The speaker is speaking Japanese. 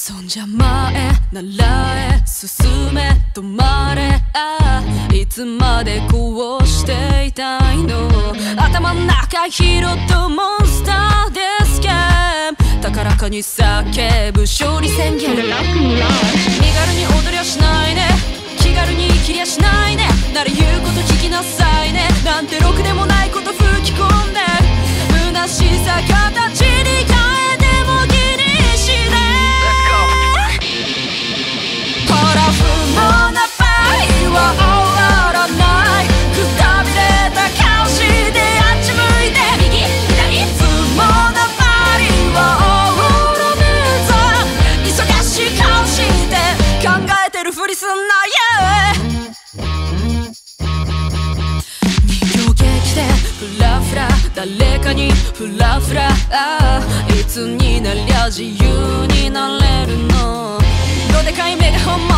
そんじゃ前ならえ進め止まれいつまでこうしていたいの頭の中ヒーローとモンスターですけ高らかに叫ぶ勝利宣言身軽に踊りはしないね気軽に生きりゃしないねなら言うこと聞きなさいねなんてろくでもないこと吹き込んで虚しさ形に変えても気にしねほら不毛な場合は終わらないくたびれた顔してあっち向いて右左不毛な場合はオールミーザ忙しい顔して考えてるふりすんなフラフラ誰かにフラフラいつになりゃ自由になれるのどでかい目が本物